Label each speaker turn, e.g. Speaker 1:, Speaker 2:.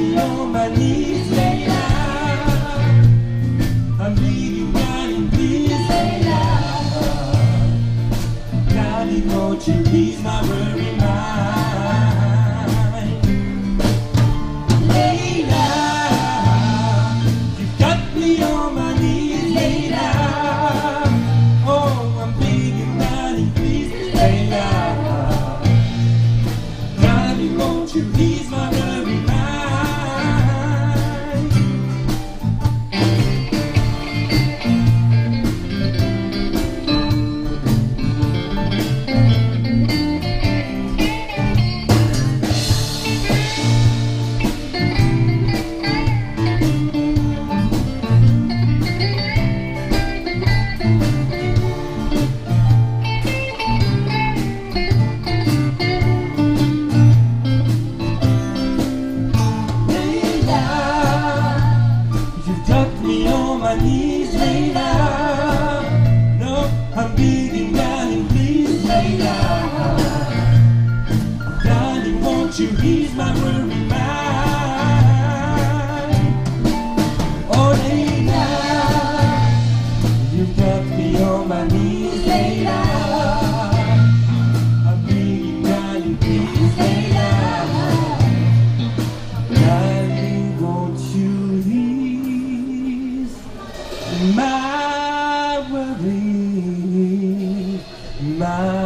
Speaker 1: me on my knees, Layla. I'm begging, darling, please, Layla. Darling, won't you ease my worry mind? Layla, you've got me on my knees, Layla. Oh, I'm begging, darling, please, Layla. Darling, won't you ease my worry mind? On my knees, Layla. No, I'm begging, darling, please, Layla. Darling, won't you ease my worry mind? Oh, Layla, you've got me on my knees, Layla. I'm begging, darling, please, Layla. Darling, won't you my worry, my